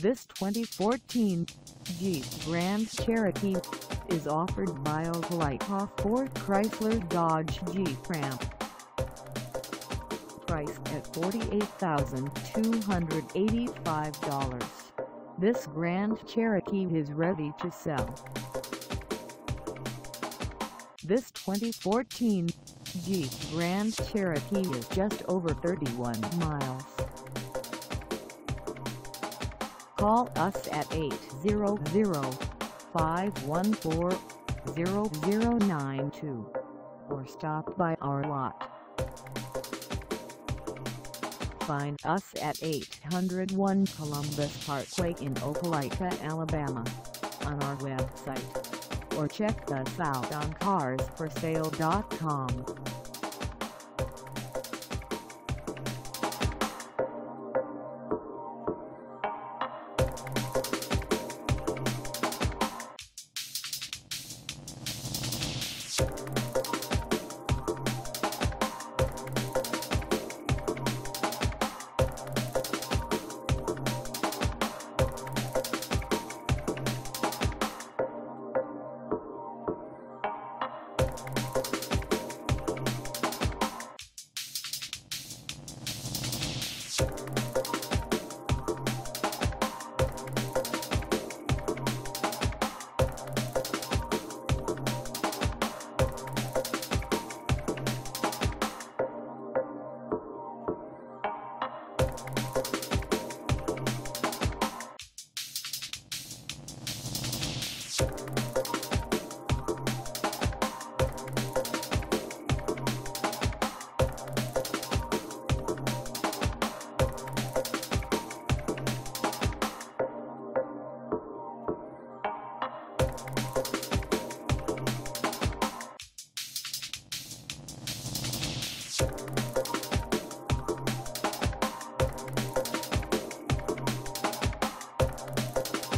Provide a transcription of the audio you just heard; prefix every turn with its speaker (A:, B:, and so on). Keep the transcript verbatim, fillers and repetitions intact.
A: This twenty fourteen Jeep Grand Cherokee is offered by Opelika Ford Chrysler Dodge Jeep Ram. Priced at forty-eight thousand two hundred eighty-five dollars, this Grand Cherokee is ready to sell. This twenty fourteen Jeep Grand Cherokee is just over thirty-one miles. Call us at eight zero zero, five one four, zero zero nine two or stop by our lot. Find us at eight oh one Columbus Parkway in Opelika, Alabama on our website, or check us out on cars for sale dot com.
B: You